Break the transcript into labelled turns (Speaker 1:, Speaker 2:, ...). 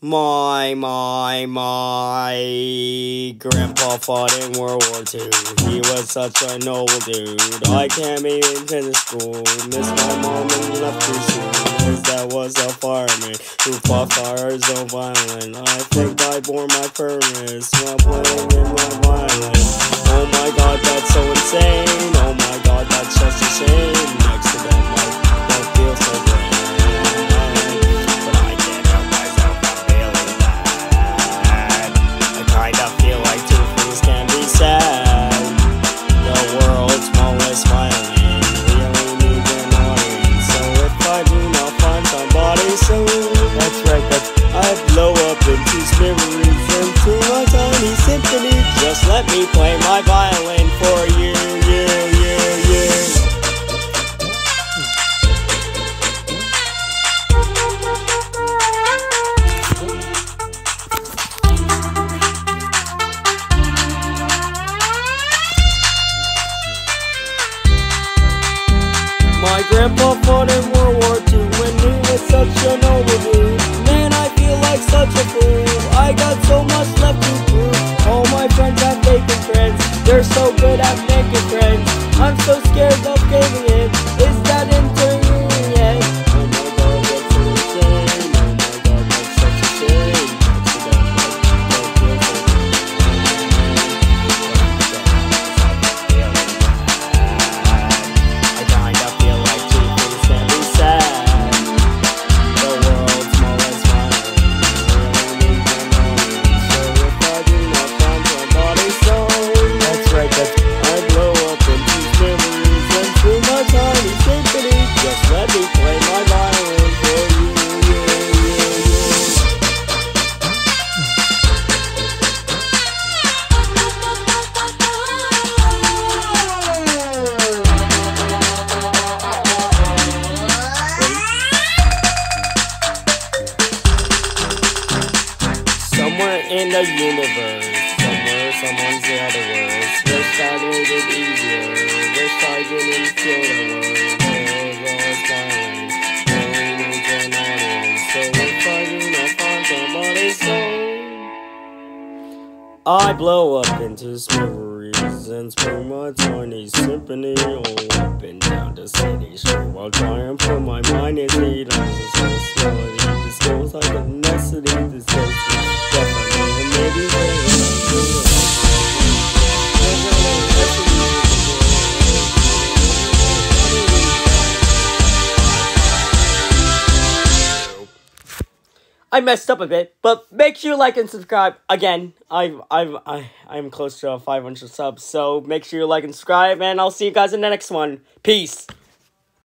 Speaker 1: My grandpa fought in World War II. He was such a noble dude. I can't even finish school. Miss my mom and left too soon. His dad was a fireman who fought fires so violent. I think I bore my furnace while playing in my violin. Oh my god, that's so insane. Oh my god, that's such a shame. Next to that life, that feels so grand. But I can't help myself, I'm feeling bad. I kinda feel like two things can be said. The world's smallest violin really needs an audience. So if I do not find somebody soon, that's right, I blow up into smithereens into a tiny symphony. Just let me play my violin for you, you. My grandpa fought in World War II when he was such a noble dude. Man, I feel like such a fool. I got so much left to prove. All my friends have taken friends. They're so good at making friends. I'm so scared of giving in. Is that interviewing yet? Oh my god, that's so insane. Oh my god, that's such a shame. Somewhere in the universe, somewhere someone's the other words. Wish I made it easier. Wish I didn't feel the words. World was violent. Only needs an audience. So if I do not find somebody soon, I blow up into smithereens and spring my tiny symphony all up and down the city street while trying to put my mind in heat. I'm just so slowly. This feels like a necessity. This feels definitely maybe. I messed up a bit, but make sure you like and subscribe. Again, I'm close to 500 subs, so make sure you like and subscribe, and I'll see you guys in the next one. Peace.